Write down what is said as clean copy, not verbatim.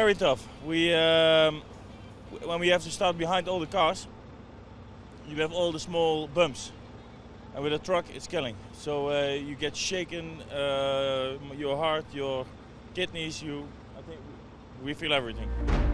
very tough. When we have to start behind all the cars, you have all the small bumps. And with a truck, it's killing. So you get shaken, your heart, your kidneys, I think we feel everything.